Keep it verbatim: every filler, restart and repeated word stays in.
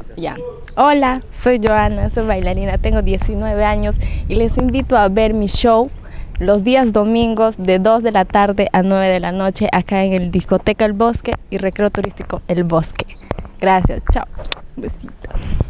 Ya. Hola, soy Joana, soy bailarina, tengo diecinueve años y les invito a ver mi show los días domingos de dos de la tarde a nueve de la noche acá en el Discoteca El Bosque y Recreo Turístico El Bosque. Gracias, chao. Un besito.